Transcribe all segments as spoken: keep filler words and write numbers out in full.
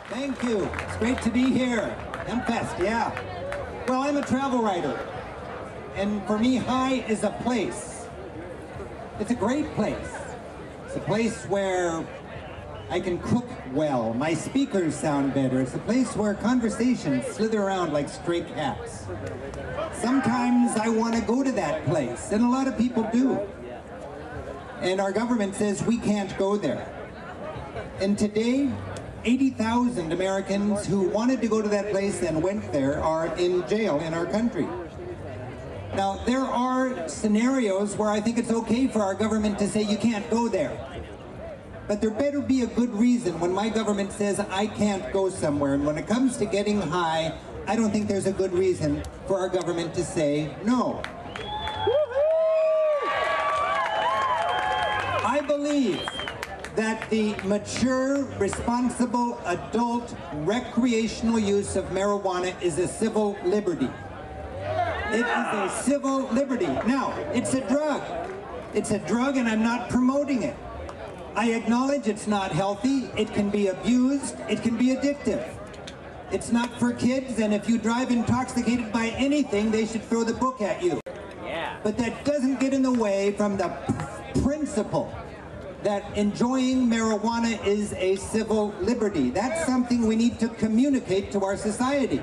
Thank you. It's great to be here. M-Fest, yeah. Well, I'm a travel writer, and for me, High is a place. It's a great place. It's a place where I can cook well, my speakers sound better. It's a place where conversations slither around like stray cats. Sometimes I want to go to that place, and a lot of people do. And our government says we can't go there. And today, eighty thousand Americans who wanted to go to that place and went there are in jail in our country. Now, there are scenarios where I think it's okay for our government to say you can't go there. But there better be a good reason when my government says I can't go somewhere. And when it comes to getting high, I don't think there's a good reason for our government to say no. I believe that the mature, responsible, adult, recreational use of marijuana is a civil liberty. It is a civil liberty. Now, it's a drug. It's a drug, and I'm not promoting it. I acknowledge it's not healthy. It can be abused. It can be addictive. It's not for kids, and if you drive intoxicated by anything, they should throw the book at you. Yeah. But that doesn't get in the way from the principle that enjoying marijuana is a civil liberty. That's something we need to communicate to our society.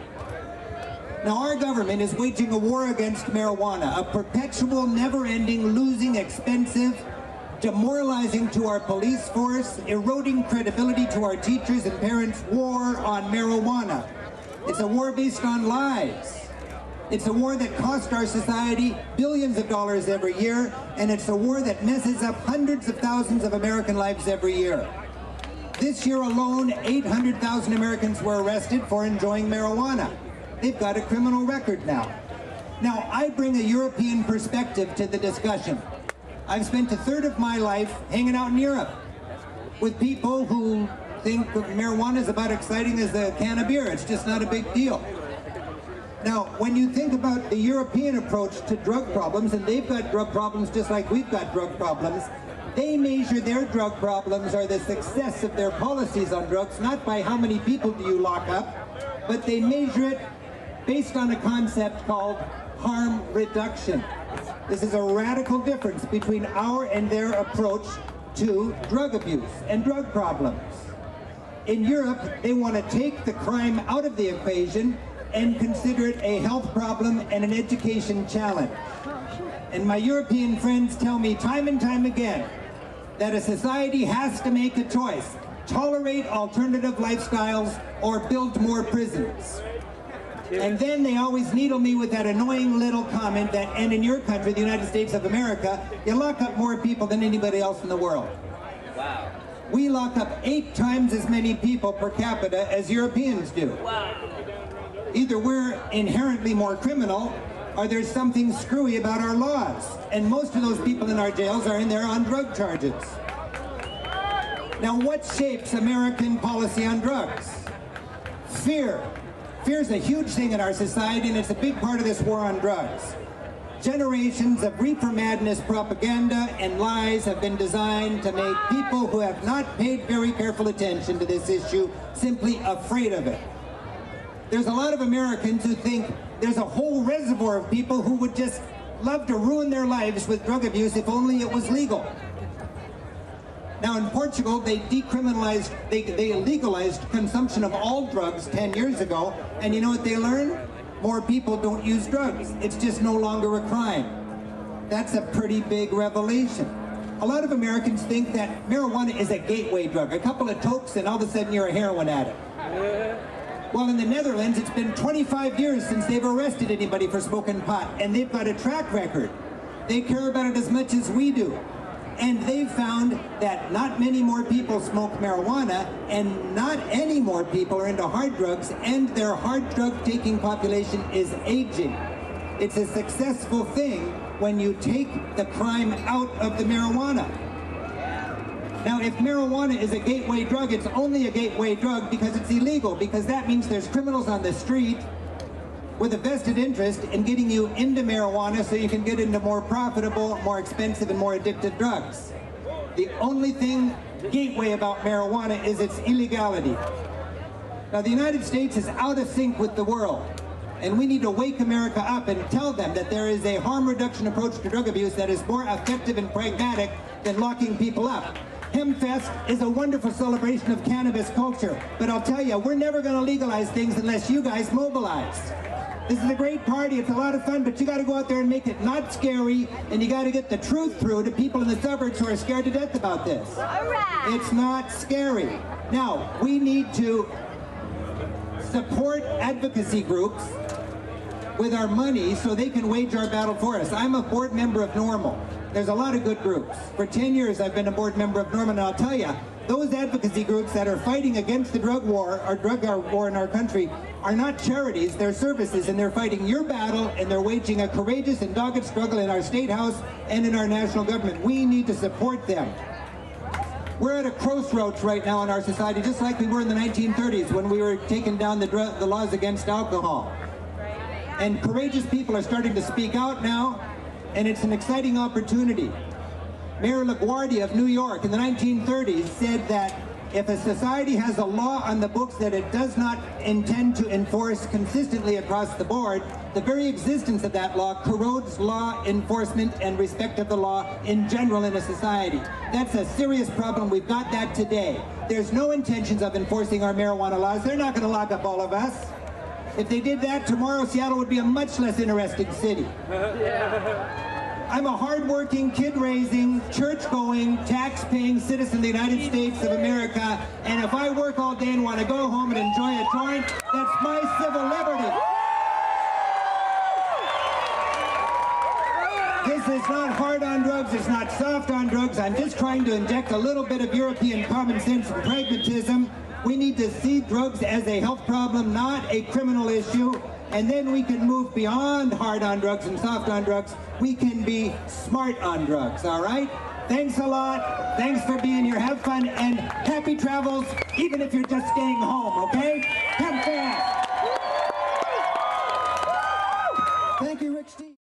Now, our government is waging a war against marijuana, a perpetual, never-ending, losing, expensive, demoralizing to our police force, eroding credibility to our teachers and parents war on marijuana. It's a war based on lies. It's a war that costs our society billions of dollars every year, and it's a war that messes up hundreds of thousands of American lives every year. This year alone, eight hundred thousand Americans were arrested for enjoying marijuana. They've got a criminal record now. Now, I bring a European perspective to the discussion. I've spent a third of my life hanging out in Europe with people who think marijuana is about exciting as a can of beer. It's just not a big deal. Now, when you think about the European approach to drug problems, and they've got drug problems just like we've got drug problems, they measure their drug problems or the success of their policies on drugs not by how many people do you lock up, but they measure it based on a concept called harm reduction. This is a radical difference between our and their approach to drug abuse and drug problems. In Europe, they want to take the crime out of the equation and consider it a health problem and an education challenge. And my European friends tell me time and time again that a society has to make a choice: tolerate alternative lifestyles or build more prisons. And then they always needle me with that annoying little comment that, and in your country, the United States of America, you lock up more people than anybody else in the world. Wow. We lock up eight times as many people per capita as Europeans do. Wow. Either we're inherently more criminal, or there's something screwy about our laws. And most of those people in our jails are in there on drug charges. Now, what shapes American policy on drugs? Fear. Fear is a huge thing in our society, and it's a big part of this war on drugs. Generations of reefer madness propaganda and lies have been designed to make people who have not paid very careful attention to this issue simply afraid of it. There's a lot of Americans who think there's a whole reservoir of people who would just love to ruin their lives with drug abuse if only it was legal. Now, in Portugal, they decriminalized, they, they legalized consumption of all drugs ten years ago, and you know what they learned? More people don't use drugs. It's just no longer a crime. That's a pretty big revelation. A lot of Americans think that marijuana is a gateway drug. A couple of tokes and all of a sudden you're a heroin addict. Well, in the Netherlands, it's been twenty-five years since they've arrested anybody for smoking pot, and they've got a track record. They care about it as much as we do. And they've found that not many more people smoke marijuana, and not any more people are into hard drugs, and their hard drug taking population is aging. It's a successful thing when you take the crime out of the marijuana. Now, if marijuana is a gateway drug, it's only a gateway drug because it's illegal, because that means there's criminals on the street with a vested interest in getting you into marijuana so you can get into more profitable, more expensive, and more addictive drugs. The only thing gateway about marijuana is its illegality. Now, the United States is out of sync with the world, and we need to wake America up and tell them that there is a harm reduction approach to drug abuse that is more effective and pragmatic than locking people up. Hempfest is a wonderful celebration of cannabis culture, but I'll tell you, we're never going to legalize things unless you guys mobilize. This is a great party, it's a lot of fun, but you got to go out there and make it not scary, and you got to get the truth through to people in the suburbs who are scared to death about this. All right. It's not scary. Now, we need to support advocacy groups with our money so they can wage our battle for us. I'm a board member of NORML. There's a lot of good groups. For ten years I've been a board member of NORML, and I'll tell you, those advocacy groups that are fighting against the drug war, or drug war in our country, are not charities, they're services, and they're fighting your battle, and they're waging a courageous and dogged struggle in our state house and in our national government. We need to support them. We're at a crossroads right now in our society, just like we were in the nineteen thirties when we were taking down the, the laws against alcohol. And courageous people are starting to speak out now, and it's an exciting opportunity. Mayor LaGuardia of New York in the nineteen thirties said that if a society has a law on the books that it does not intend to enforce consistently across the board, the very existence of that law corrodes law enforcement and respect of the law in general in a society. That's a serious problem. We've got that today. There's no intentions of enforcing our marijuana laws. They're not going to lock up all of us. If they did that, tomorrow Seattle would be a much less interesting city. I'm a hard-working, kid-raising, church-going, tax-paying citizen of the United States of America, and if I work all day and want to go home and enjoy a joint, that's my civil liberty. This is not hard on drugs, it's not soft on drugs. I'm just trying to inject a little bit of European common sense and pragmatism. We need to see drugs as a health problem, not a criminal issue. And then we can move beyond hard on drugs and soft on drugs. We can be smart on drugs, all right? Thanks a lot. Thanks for being here. Have fun and happy travels, even if you're just staying home, okay? Have fun. Thank you, Rich Steve.